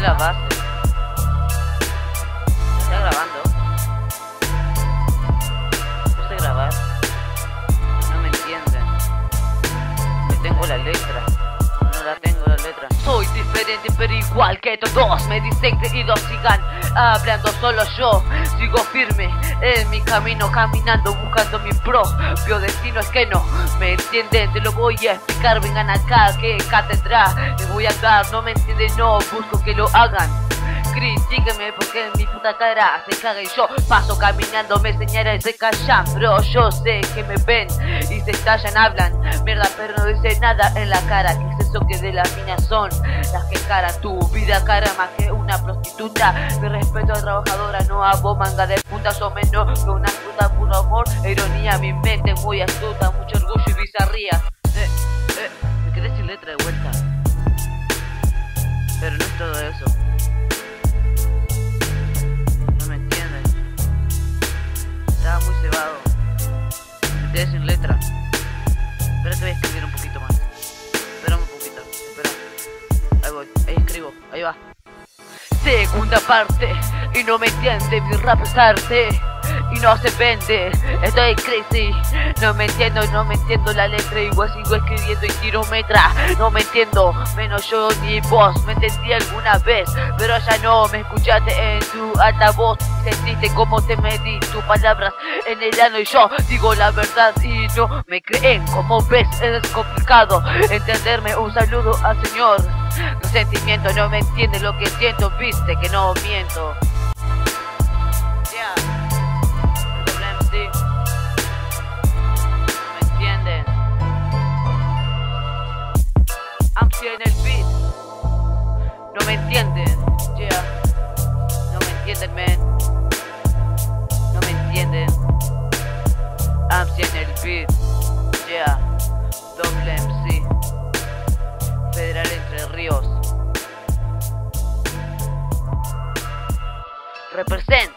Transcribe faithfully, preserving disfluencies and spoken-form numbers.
la base. ¿Está grabando? ¿Puse grabar? No me entienden. No tengo la letra. No la tengo la letra. Soy diferente pero igual que todos. Me dicen creídos, sigan hablando, solo yo sigo firme en mi camino, caminando, buscando mi propio destino. Es que no me entienden, te lo voy a explicar. Vengan acá, que cátedra les voy a dar. No me entienden, no busco que lo hagan. Critíquenme porque en mi puta cara se caga y yo paso caminando, me señalan y se callan. Pero yo sé que me ven y se estallan, hablan mierda pero no dicen nada en la cara. ¿Qué es eso que de las minas son las que caran tu vida cara más que una prostituta? Mi respeto a trabajadora, no hago manga de putas o menos que una puta, puro amor e ironía. Mi mente muy astuta, mucho orgullo y bizarría. Eh, eh, me quedé sin letra de vuelta. Pero no es todo eso. Estaba muy cebado. Me quedé sin letra. Espera que voy a escribir un poquito más. Espera un poquito. Espera. Ahí voy. Ahí escribo. Ahí va. Segunda parte. Y no me entiende. Mi rap es arte. Y no se vende. Estoy crazy. No me entiendo, no me entiendo la letra. Igual sigo escribiendo y tiro metra. No me entiendo, menos yo ni vos. Me entendí alguna vez, pero ya no me escuchaste en tu altavoz. Sentiste como te medí tus palabras en el ano y yo digo la verdad y no me creen. Como ves es complicado entenderme. Un saludo al señor. Tu sentimiento no me entiende lo que siento. Viste que no miento. Yeah. No me entienden. Amsi en el beat. No me entienden. Yeah. No me entienden, man. No me entienden. Amsi en el beat. Yeah. Doble M C. Federal Entre Ríos. Represent.